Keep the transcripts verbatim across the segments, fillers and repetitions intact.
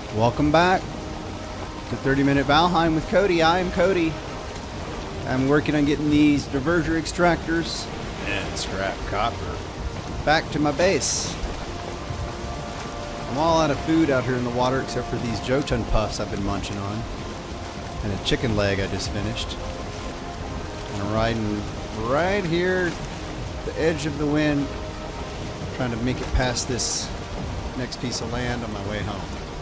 Welcome back to thirty minute Valheim with Cody. I am Cody. I'm working on getting these diverger extractors and scrap copper back to my base. I'm all out of food out here in the water except for these Jotun puffs I've been munching on. And a chicken leg I just finished. And I'm riding right here, the edge of the wind, trying to make it past this next piece of land on my way home.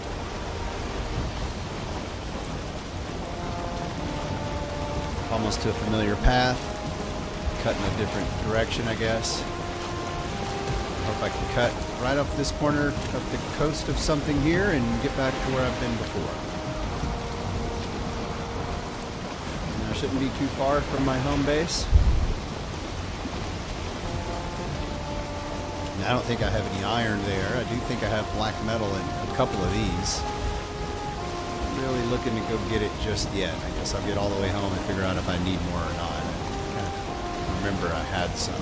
Almost to a familiar path, cut in a different direction, I guess. Hope I can cut right off this corner of the coast of something here and get back to where I've been before. And I shouldn't be too far from my home base. And I don't think I have any iron there. I do think I have black metal in a couple of these. Really looking to go get it just yet. I guess I'll get all the way home and figure out if I need more or not. I kind of remember I had some.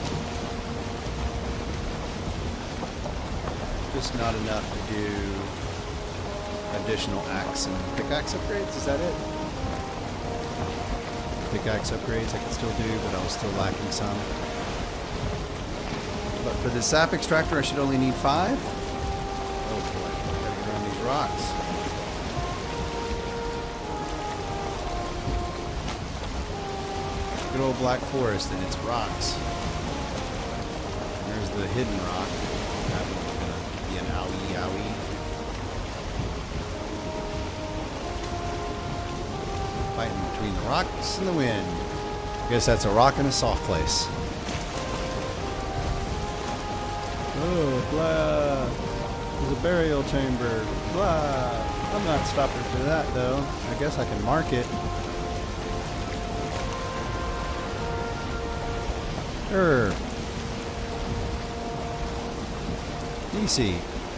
Just not enough to do additional axe and pickaxe upgrades. Is that it? Pickaxe upgrades I can still do, but I was still lacking some. But for the sap extractor, I should only need five. Oh boy, I gotta get around these rocks. Good old black forest and its rocks. And there's the hidden rock. That one's gonna be an owie owie. Fighting between the rocks and the wind. I guess that's a rock in a soft place. Oh, blah. There's a burial chamber. Blah. I'm not stopping for that though. I guess I can mark it. Er. Easy.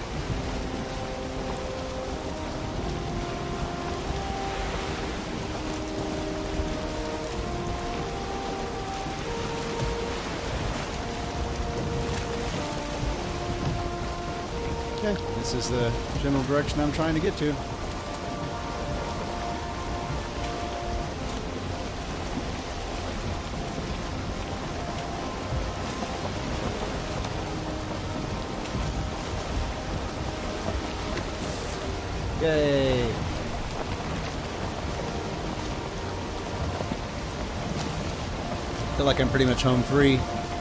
Okay, this is the general direction I'm trying to get to. Yay! Feel like I'm pretty much home free.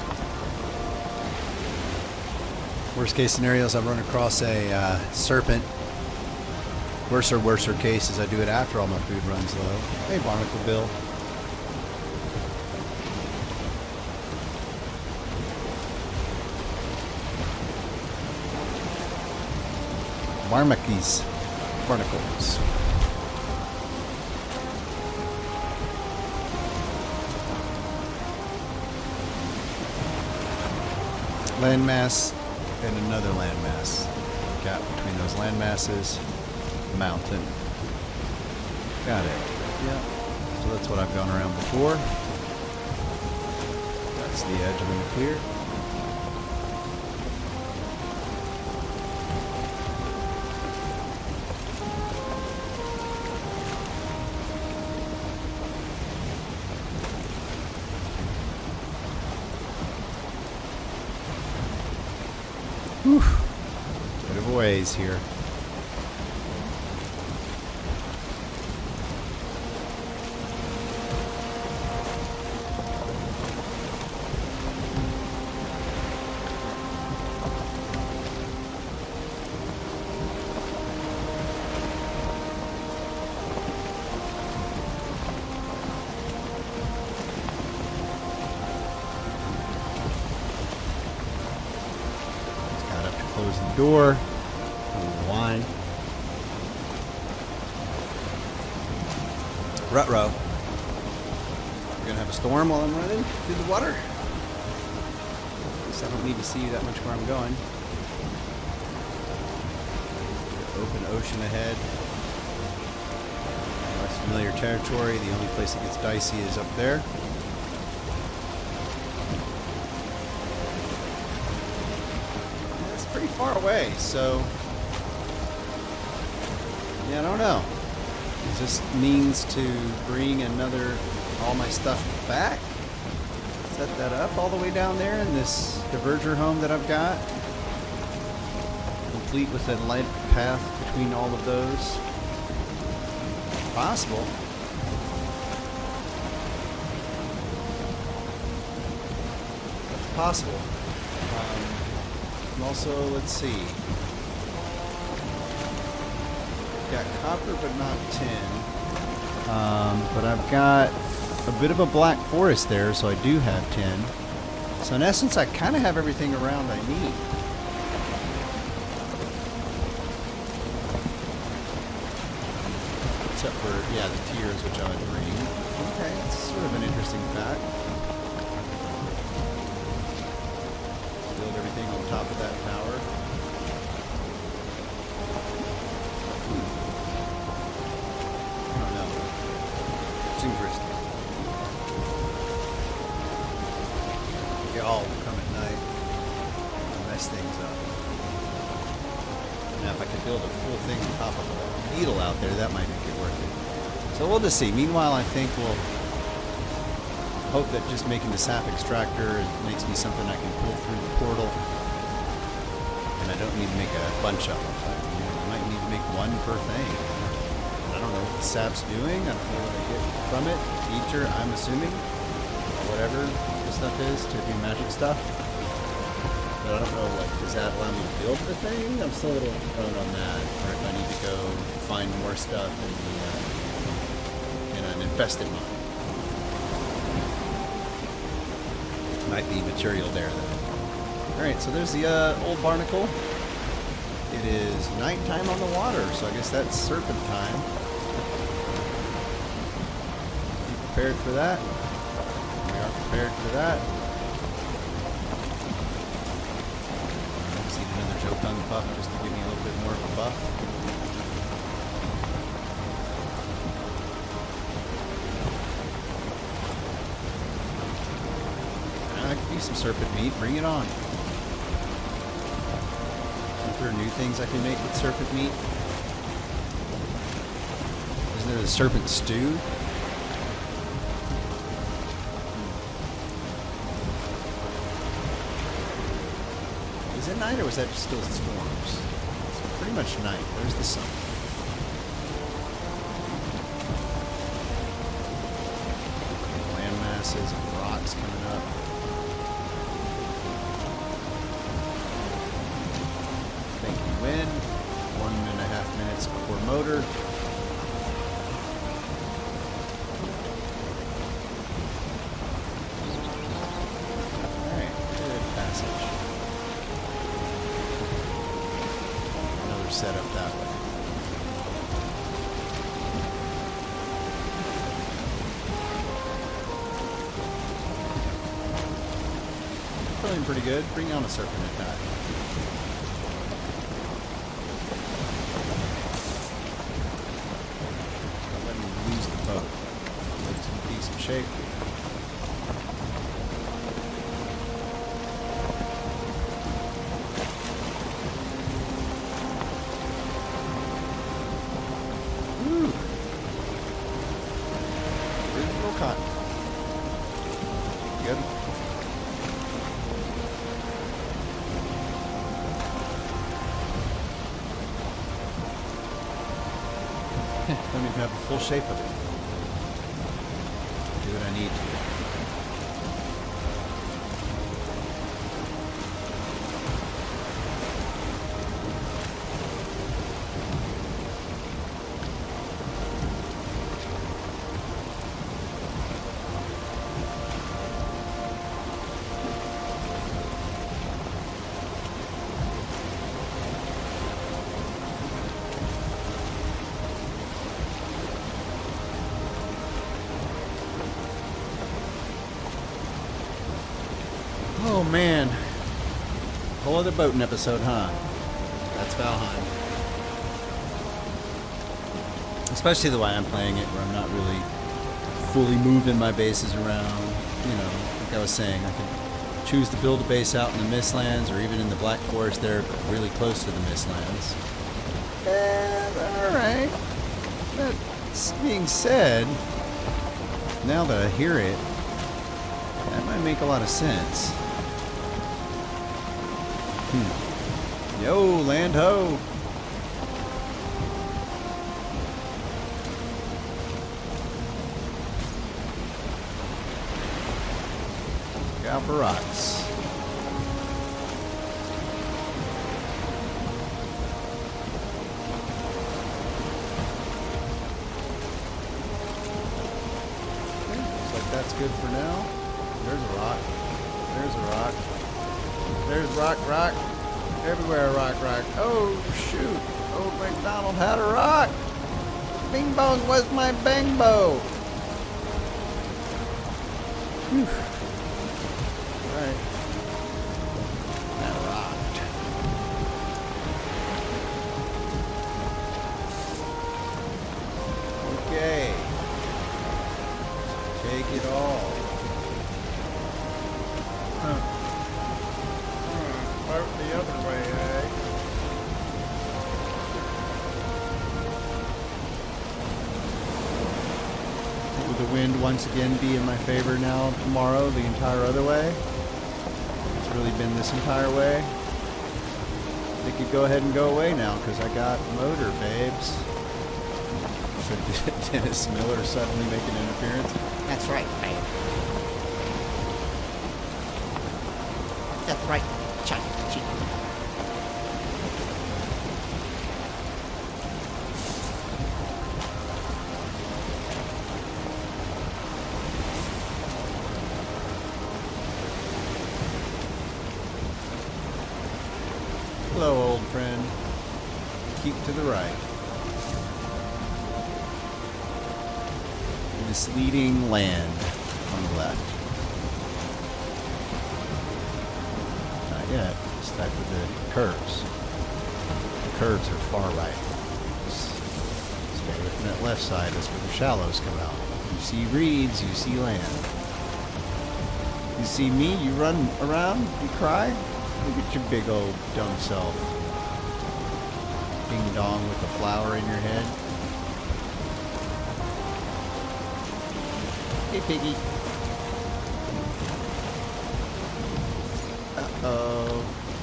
Worst case scenarios, I run across a uh, serpent. Worser, worser cases, I do it after all my food runs low. Hey, Barnacle Bill. Barmakies. Barnacles. Landmass and another landmass. Gap between those land masses. Mountain. Got it. Yeah. So that's what I've gone around before. That's the edge I'm going to clear. Whew. Bit of a ways here. Close the door. Wine. Ruh-roh. We're gonna have a storm while I'm running through the water. At least I don't need to see that much where I'm going. Open ocean ahead. Less familiar territory. The only place it gets dicey is up there. pretty far away, so Yeah, I don't know. Is this means to bring another, all my stuff back? Set that up all the way down there in this diverger home that I've got. Complete with a light path between all of those. Possible. That's possible. Um, also, let's see. Got copper but not tin. Um, but I've got a bit of a black forest there, so I do have tin. So in essence, I kind of have everything around I need. Except for, yeah, the tiers, which I would bring. Okay, it's sort of an interesting fact. Build everything on top of that tower. Seems risky. Y'all will come at night and mess things up. Now, if I could build a full thing on top of a needle out there, that might make it worth it. So we'll just see. Meanwhile, I think we'll hope that just making the sap extractor makes me something I can pull through the portal. And I don't need to make a bunch of them. You know, I might need to make one per thing. I don't know what the sap's doing. I don't know what I get from it. Ether, I'm assuming. Or whatever the stuff is to do magic stuff. But I don't know, like, does that allow me to build the thing? I'm still a little thrown on that. Or if I need to go find more stuff in, the, uh, in an infested mine. Might be material there, though. Alright, so there's the uh, old barnacle. It is nighttime on the water, so I guess that's serpent time. Be prepared for that. We are prepared for that. Let's need another Jotun buff just to give me a little bit more of a buff. Now, I could use some serpent meat. Bring it on. Are there new things I can make with serpent meat? Isn't there a serpent stew? Is it night or was that just still storms? It's pretty much night. There's the sun. Land masses and rocks coming up. Wind, one and a half minutes before motor. Alright, good passage. Another setup that way. Feeling pretty good. Bring on a serpent attack. Shape. Woo. Original cotton. Good. Don't even have the full shape of it. Do what I need to. Oh man, whole other boating episode, huh? That's Valheim. Especially the way I'm playing it, where I'm not really fully moving my bases around. You know, like I was saying, I can choose to build a base out in the Mistlands, or even in the Black Forest there, really close to the Mistlands. And, alright. That being said, now that I hear it, that might make a lot of sense. Hmm. Yo, land ho! Look out for rocks. That's good for now. There's a rock. There's a rock. There's rock, rock. Everywhere rock, rock. Oh, shoot. Old MacDonald had a rock. Bing bong was my bang bow. Whew. Alright. That rocked. Okay. Take it all. Huh. Hmm. Float the other way, eh? Will the wind once again be in my favor now tomorrow, the entire other way? It's really been this entire way. They could go ahead and go away now because I got motor, babes. So Dennis Miller suddenly making an appearance. That's right, babe. That's right, Chuck. Cheek. Hello, old friend. Keep to the right. Misleading land on the left. Not yet. It's back to the curves. The curves are far right. Stay away from that left side. That's where the shallows come out. You see reeds, you see land. You see me, you run around, you cry. Look at your big old dumb self. Ding dong with a flower in your head. Hey, piggy. Uh-oh.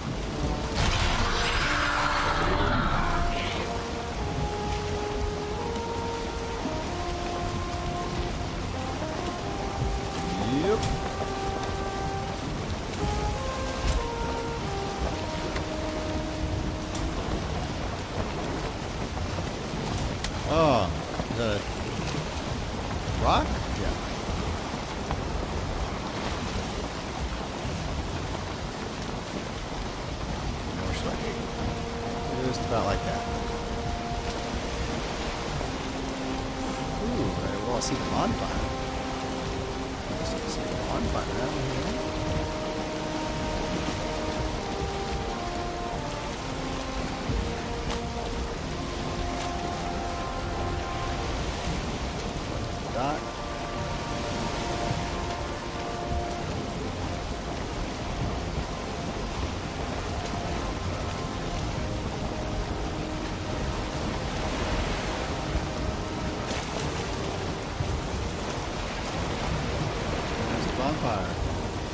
Yep. Oh, the rock? Yeah. Just about like that. Ooh, well, I see the bonfire. I see the bonfire down here. Dock. Bonfire.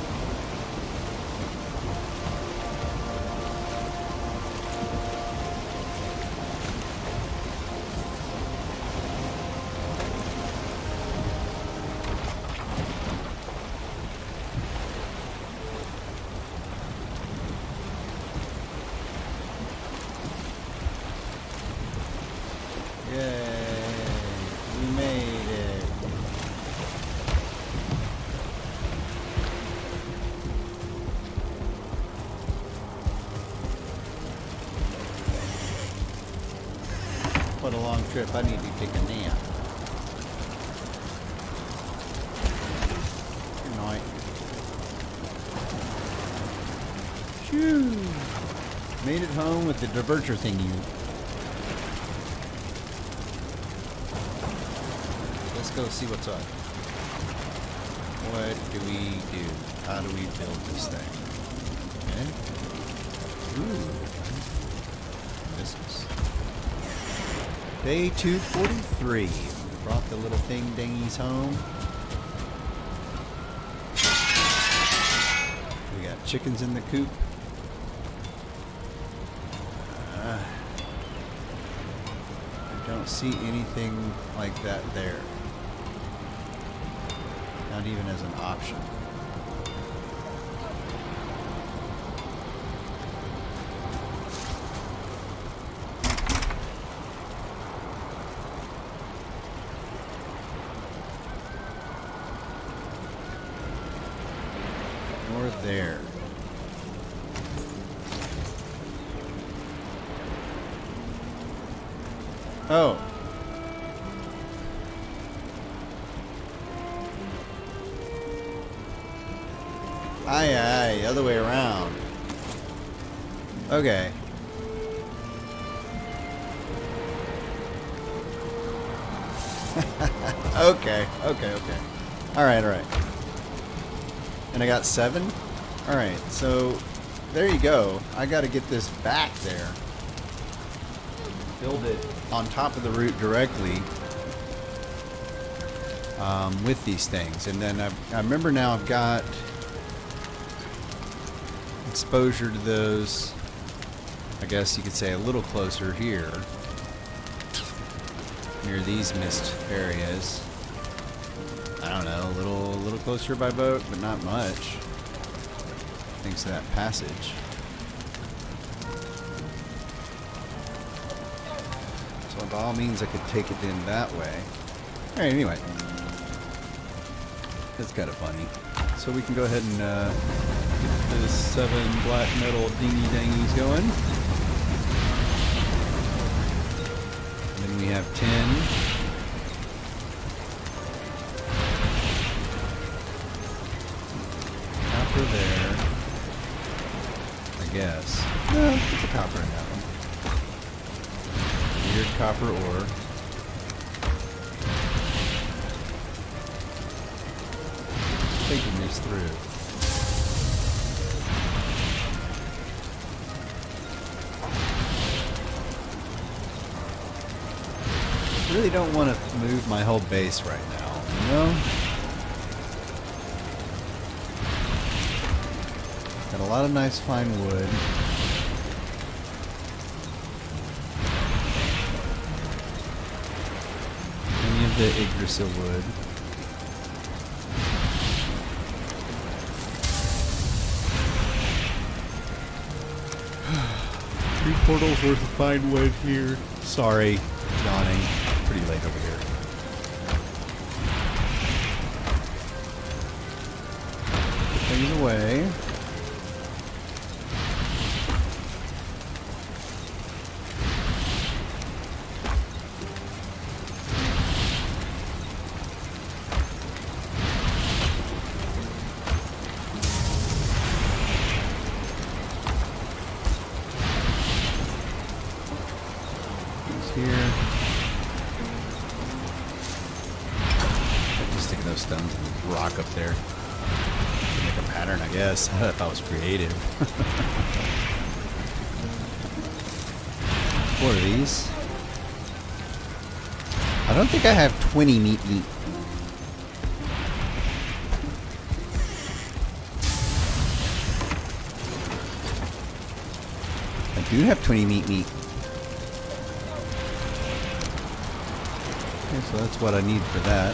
Yay, we made it. What a long trip. I need to take a nap. Good night. Shoo! Made it home with the diverter thingy. Let's go see what's up. What do we do? How do we build this thing? Okay. Ooh. This is Day two forty-three. Brought the little thing dingies home. We got chickens in the coop. Uh, I don't see anything like that there. Not even as an option. Nor there. Oh. Aye, aye, other way around. Okay. okay, okay, okay. Alright, alright. And I got seven? Alright, so there you go. I gotta get this back there. Build it on top of the root directly. Um, with these things. And then I've, I remember now I've got exposure to those, I guess you could say a little closer here, near these mist areas. I don't know, a little, a little closer by boat, but not much. Thanks to that passage. So by all means, I could take it in that way. All right, anyway, that's kind of funny. So we can go ahead and uh, get the seven black metal dingy dangies going. And then we have ten. Copper there. I guess. No, it's a copper in that one. Weird copper ore. Taking this through. Really don't want to move my whole base right now, you know? Got a lot of nice fine wood. Any of the Yggdrasil wood. Three portals worth of fine wood here. Sorry, yawning. Pretty late over here. Put things away. Here. Just sticking those stones in the rock up there. Make a pattern, I guess. If I was creative. Four of these. I don't think I have twenty meat meat. I do have twenty meat meat. Okay, so that's what I need for that.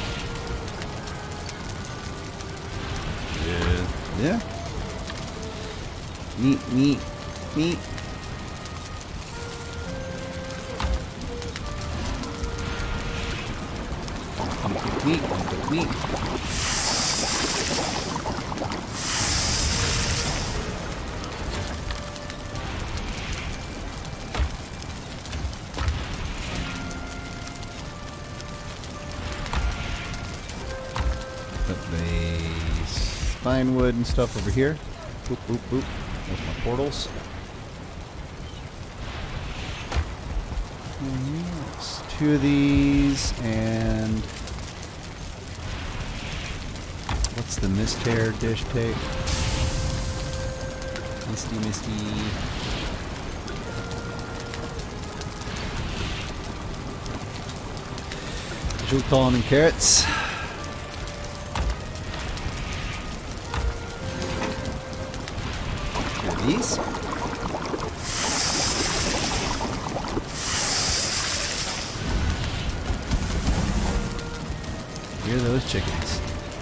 Yeah. Yeah. Meat, meat, meat. Meat, meat, meat. Put the spine wood and stuff over here. Boop, boop, boop. There's my portals. Yes, two of these, and what's the mist hair dish take? Misty, misty. Crouton and carrots. Here are these. Here are those chickens.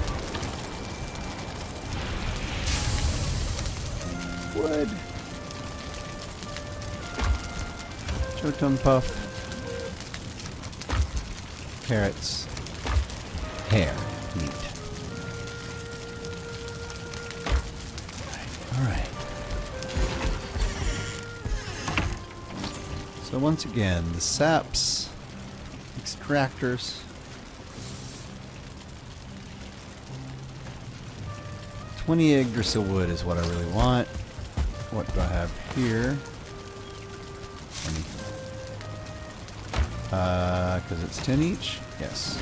Wood. Crouton puff. Carrots. Hair. Meat. Alright. So once again, the saps, extractors, twenty Yggdrasil wood is what I really want. What do I have here? twenty. Uh, because it's ten each? Yes.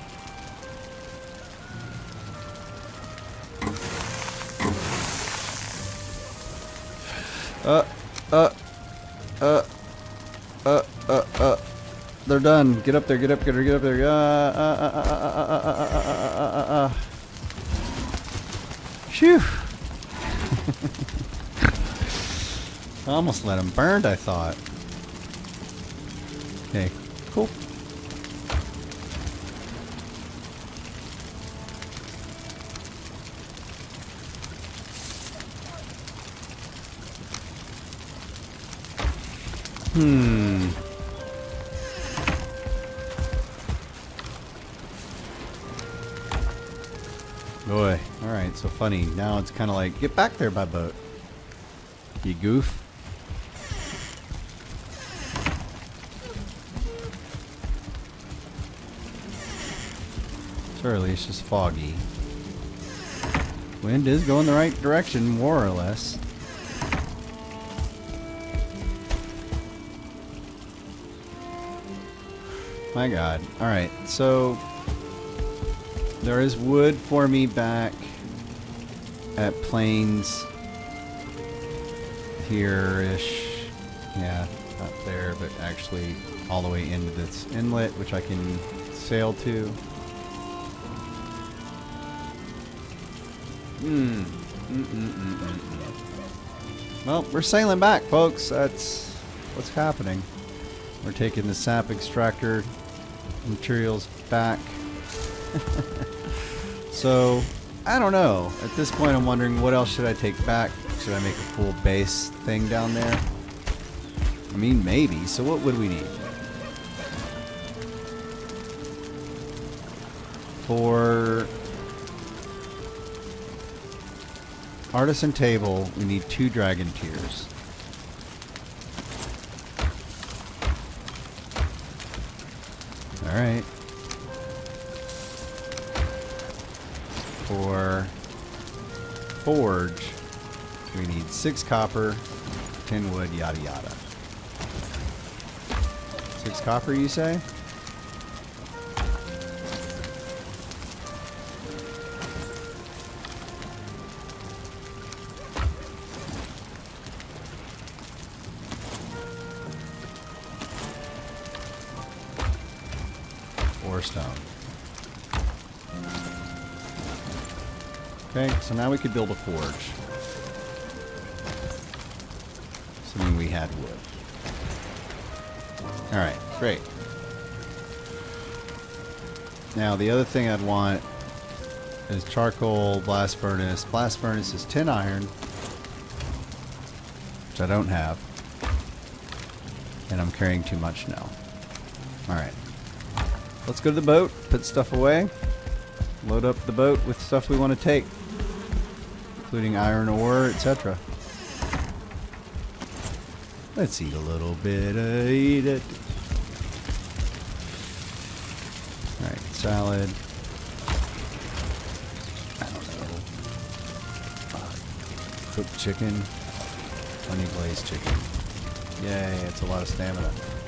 Uh, uh, uh, uh, uh, uh. They're done. Get up there, get up there, get up there. Uh, uh, uh, uh, uh, uh, uh, uh, uh, uh, uh. Phew. I almost let him burn, I thought. Okay, cool. Hmm. Boy, alright, so funny. Now it's kind of like, get back there by boat. You goof. It's early, it's just foggy. Wind is going the right direction, more or less. My god. Alright, so there is wood for me back at Plains here-ish. Yeah, not there, but actually all the way into this inlet, which I can sail to. Hmm. Mm -mm -mm -mm -mm. Well, we're sailing back, folks. That's what's happening. We're taking the sap extractor materials back. So, I don't know. At this point, I'm wondering what else should I take back? Should I make a full base thing down there? I mean, maybe. So what would we need? For artisan table, we need two dragon tears. Alright. For forge, we need six copper, ten wood, yada yada. Six copper, you say? Or stone. Okay, so now we could build a forge. Assuming we had wood. Alright, great. Now the other thing I'd want is charcoal, blast furnace. Blast furnace is tin iron, which I don't have. And I'm carrying too much now. Alright. Let's go to the boat, put stuff away, load up the boat with stuff we want to take, including iron ore, et cetera. Let's eat a little bit of eat it. Alright, salad. I don't know. Uh, cooked chicken. Honey glazed chicken. Yay, it's a lot of stamina.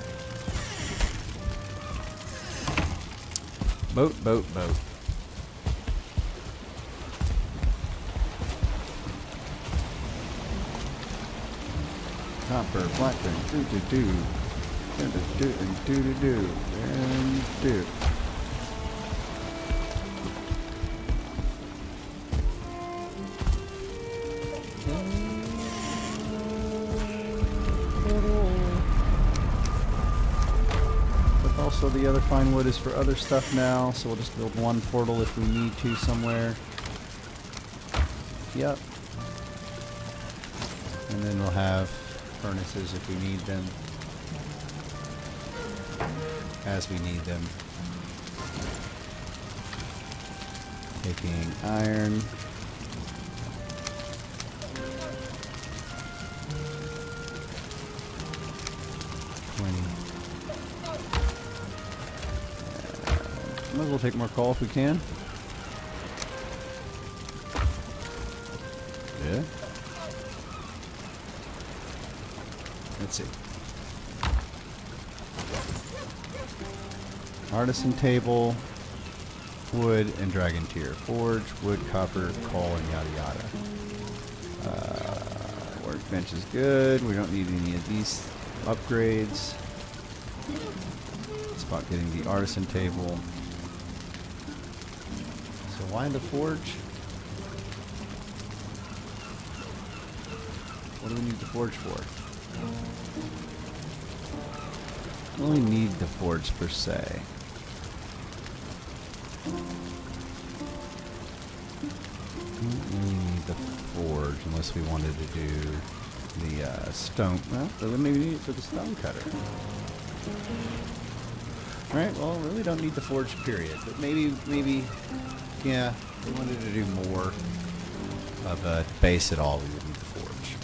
Boat, boat, boat. Copper, blackburn, do do do. Do do do do do do. And do. also the other fine wood is for other stuff now, so we'll just build one portal if we need to somewhere. Yep. And then we'll have furnaces if we need them. As we need them. Taking iron. twenty. Uh, might as well take more coal if we can. Yeah. Let's see. Artisan table, wood, and dragon tier. Forge, wood, copper, coal, and yada yada. Uh, workbench is good. We don't need any of these upgrades. It's about getting the artisan table. So why the forge? What do we need the forge for? We only need the forge per se. We don't really need the forge unless we wanted to do the uh, stone. Well, we wouldn't even need it for the stone cutter. Right, well, really don't need the forge period. But maybe, maybe, yeah, if we wanted to do more of a base at all, we would need the forge.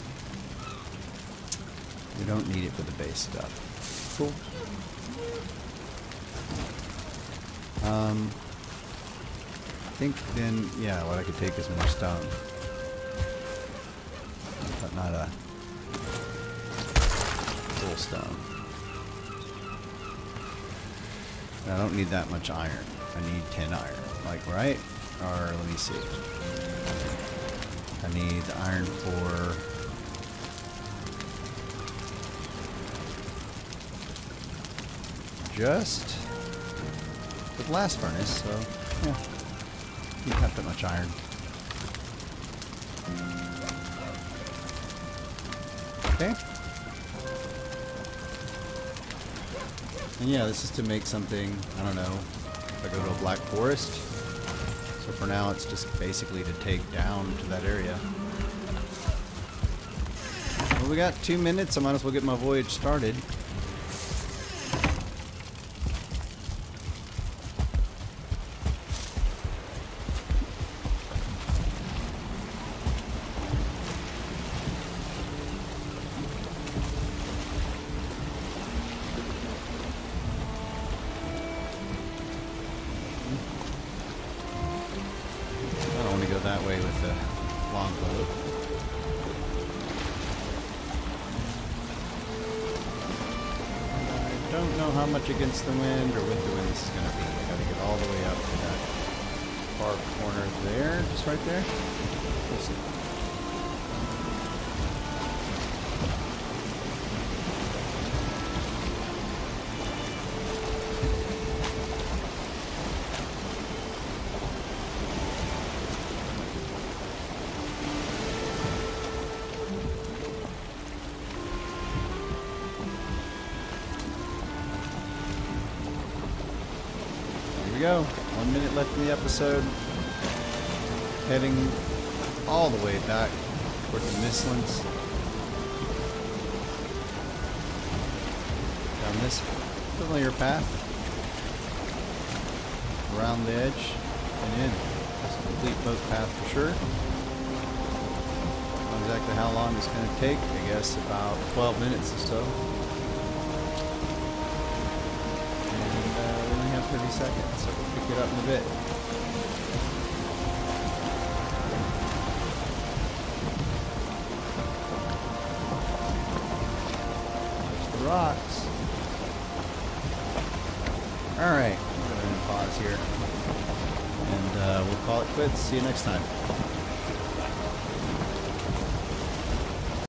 We don't need it for the base stuff. Cool. Um, I think then, yeah, what I could take is more stone. But not a full stone. I don't need that much iron. I need ten iron. Like, right? Or, let me see. I need the iron for... just the blast furnace, so yeah, you don't have that much iron. Okay. And yeah, this is to make something, I don't know, if I go to a black forest. So for now it's just basically to take down to that area. Well, we got two minutes, I might as well get my voyage started. That way with the longboat. I don't know how much against the wind or with the wind this is going to be. I got to get all the way up to that far corner there, just right there. We'll see. Here we go. One minute left in the episode. Heading all the way back toward the Mistlands. Down this familiar path. Around the edge and in. It's a complete boat path for sure. Not exactly how long it's going to take. I guess about twelve minutes or so. thirty seconds, so we'll pick it up in a bit. There's the rocks. Alright, we're going to pause here. And uh, we'll call it quits. See you next time.